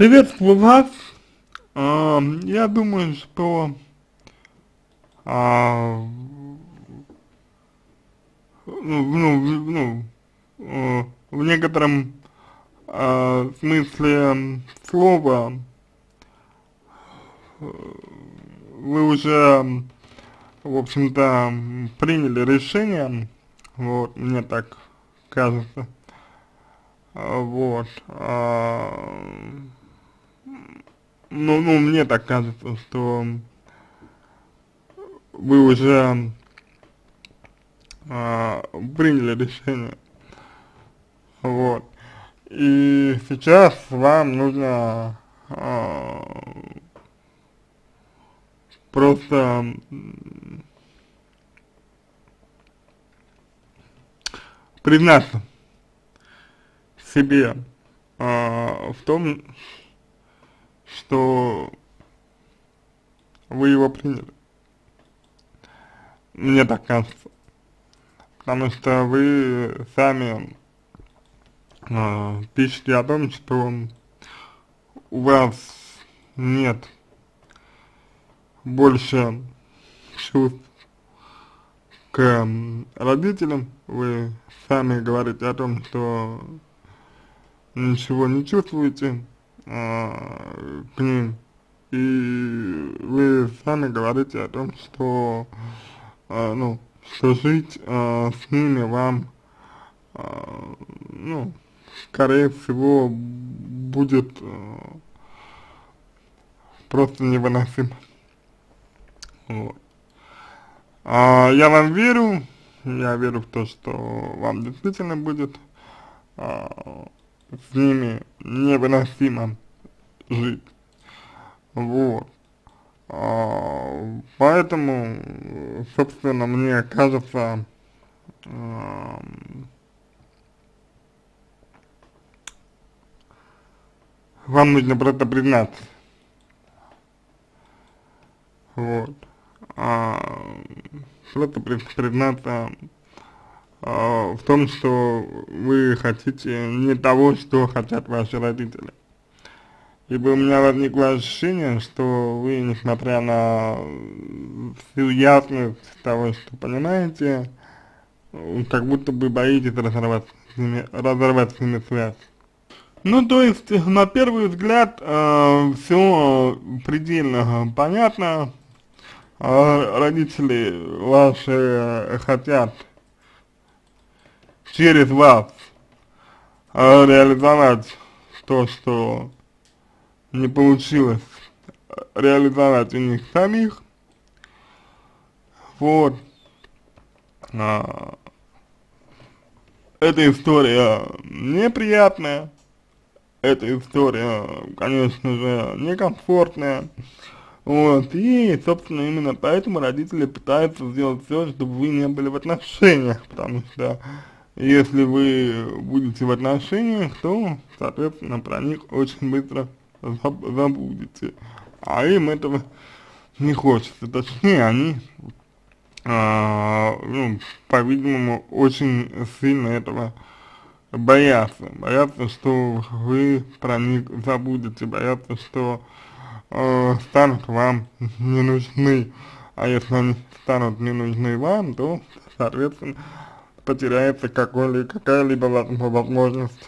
Приветствую вас. Я думаю, что а, в некотором смысле слова вы уже, в общем-то, приняли решение, вот, мне так кажется, вот, мне так кажется, что вы уже приняли решение, вот, и сейчас вам нужно просто признаться себе в том, что вы его приняли. Мне так кажется, потому что вы сами пишете о том, что у вас нет больше чувств к родителям, вы сами говорите о том, что ничего не чувствуете к ним, и вы сами говорите о том, что, что жить с ними вам, ну, скорее всего, будет просто невыносимо. Вот. Я вам верю, я верю в то, что вам действительно будет с ними невыносимо жить. Вот. Поэтому, собственно, мне кажется, вам нужно просто признаться. Вот. Просто признаться в том, что вы хотите не того, что хотят ваши родители. Ибо у меня возникло ощущение, что вы, несмотря на всю ясность того, что понимаете, как будто бы боитесь разорвать с ними связь. Ну, то есть, на первый взгляд, все предельно понятно. Родители ваши хотят через вас реализовать то, что не получилось реализовать у них самих. Вот. Эта история неприятная, эта история, конечно же, некомфортная. Вот, и, собственно, именно поэтому родители пытаются сделать все, чтобы вы не были в отношениях, потому что если вы будете в отношениях, то, соответственно, про них очень быстро забудете, а им этого не хочется, точнее, они, по-видимому, очень сильно этого боятся, что вы про них забудете, боятся, что станут вам не нужны, а если они станут не нужны вам, то, соответственно, потеряется какая-либо возможность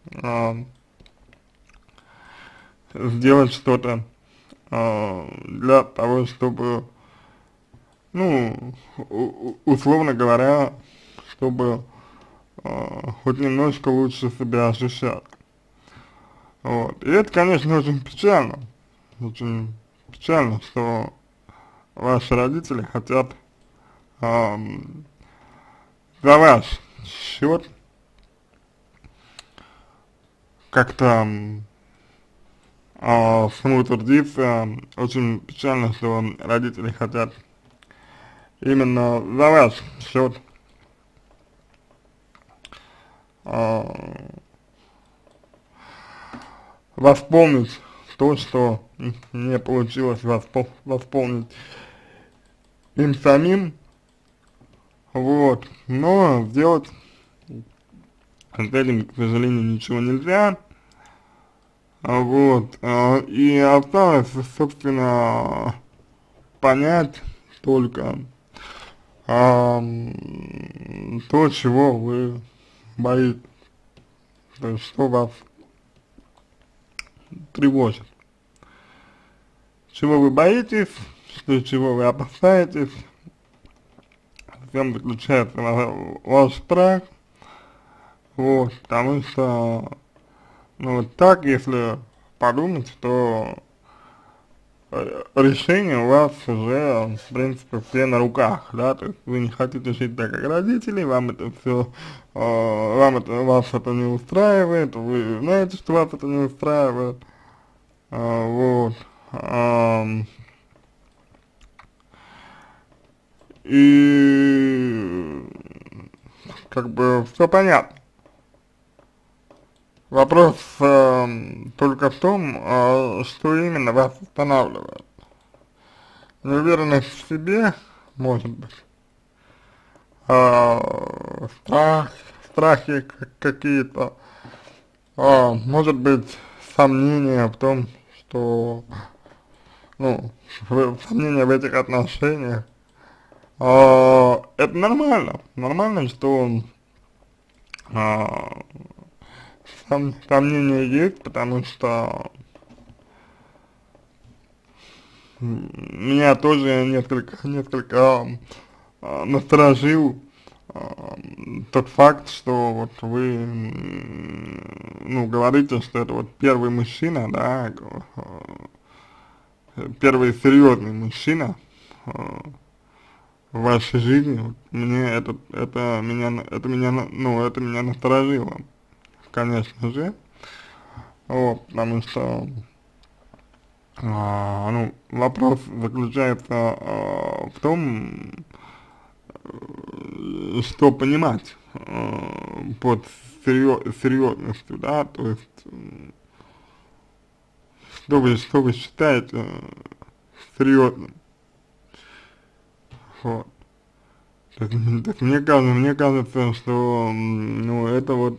сделать что-то для того, чтобы, ну, условно говоря, чтобы хоть немножко лучше себя ощущать. Вот. И это, конечно, очень печально, что ваши родители хотят за ваш счет как-то самоутвердиться. Очень печально, что родители хотят именно за ваш счет восполнить то, что не получилось восполнить им самим, вот, но сделать с этим, к сожалению, ничего нельзя, Вот, и осталось, собственно, понять только то, чего вы боитесь, то есть что вас тревожит, чего вы боитесь, что чего вы опасаетесь, в чем заключается ваш страх, вот, потому что, ну, вот так, если подумать, то решение у вас уже, в принципе, все на руках, да, то есть вы не хотите жить так, как родители, вам это все, вас это не устраивает, вы знаете, что вас это не устраивает, вот, и как бы все понятно. Вопрос только в том, что именно вас останавливает. Неуверенность в себе, может быть, страх, страхи какие-то, может быть, сомнения в том, что, ну, сомнения в этих отношениях. Это нормально, нормально, что а, сомнения есть, потому что меня тоже несколько насторожил тот факт, что вот вы, ну, говорите, что это вот первый мужчина, да, первый серьезный мужчина в вашей жизни. Вот мне это меня насторожило, конечно же, вот, потому что ну, вопрос заключается в том, что понимать под серьезностью, да, то есть, что вы считаете серьезным, вот. Так мне кажется, что, ну, это вот,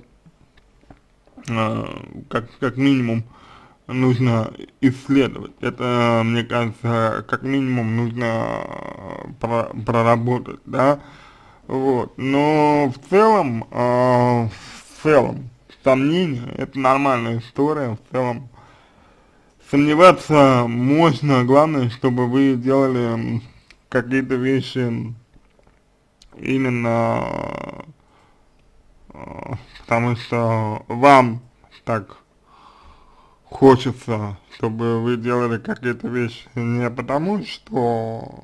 как минимум, нужно исследовать. Это, мне кажется, как минимум нужно проработать, да, вот. Но в целом, сомнения — это нормальная история, в целом. Сомневаться можно, главное, чтобы вы делали какие-то вещи именно потому что вам так хочется, чтобы вы делали какие-то вещи не потому, что,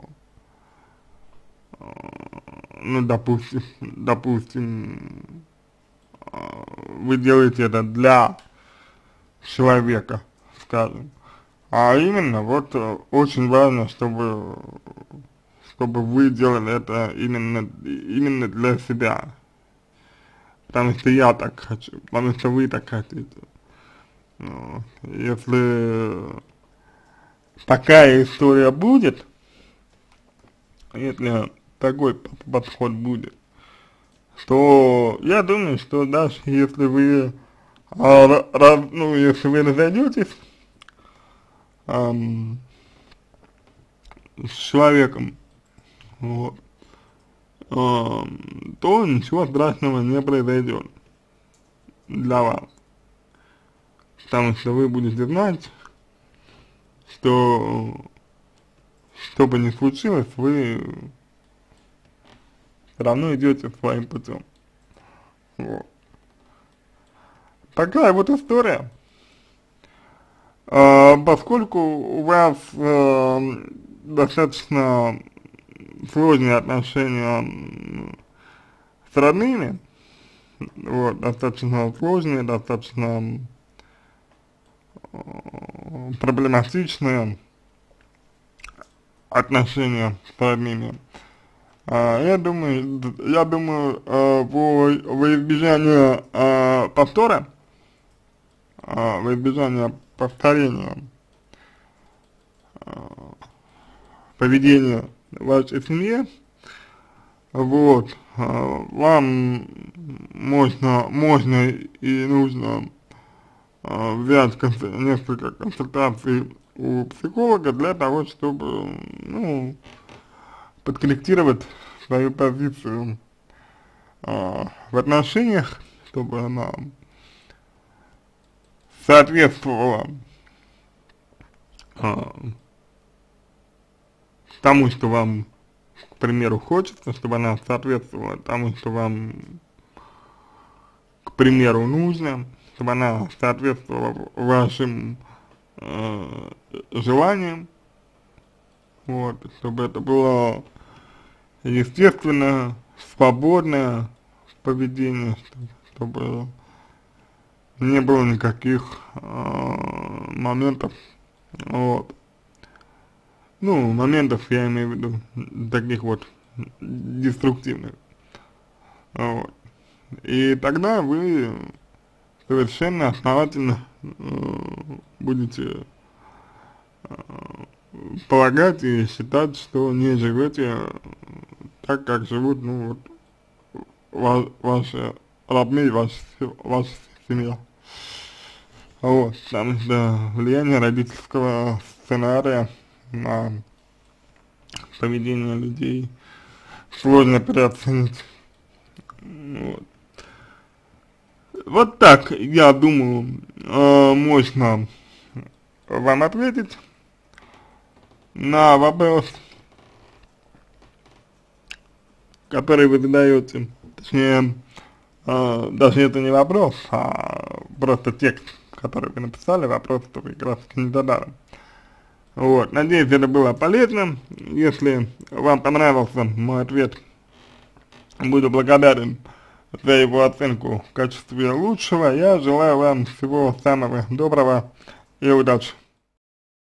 ну, допустим, вы делаете это для человека, скажем, а именно вот очень важно, чтобы вы делали это именно для себя, потому что я так хочу, потому что вы так хотите. Вот. Если такая история будет, если такой подход будет, то я думаю, что даже если вы, ну, если вы разойдетесь с человеком, вот, то ничего страшного не произойдет для вас, потому что вы будете знать, что бы ни случилось, вы все равно идете своим путем. Вот. Такая вот история. Поскольку у вас достаточно сложные отношения с родными, вот, достаточно сложные, достаточно проблематичные отношения с родными, я думаю, во избежание повтора, во избежание повторения поведения в вашей семье, вот, вам можно и нужно взять несколько консультаций у психолога для того, чтобы, ну, подкорректировать свою позицию в отношениях, чтобы она соответствовала а, тому, что вам, к примеру, хочется, чтобы она соответствовала тому, что вам, к примеру, нужно, чтобы она соответствовала вашим желаниям, вот, чтобы это было естественно, свободное поведение, чтобы не было никаких моментов, вот. Ну, моментов я имею в виду таких вот деструктивных, вот. И тогда вы совершенно основательно будете полагать и считать, что не живете так, как живут, ну, вот, ваши родные, ваша семья. Вот, потому что влияние родительского сценария на поведение людей сложно переоценить. Вот. Вот так, я думаю, можно вам ответить на вопрос, который вы задаете. Точнее, даже это не вопрос, а просто текст, который вы написали, вопрос, который как раз не задали. Вот, надеюсь, это было полезно. Если вам понравился мой ответ, буду благодарен за его оценку в качестве лучшего. Я желаю вам всего самого доброго и удачи.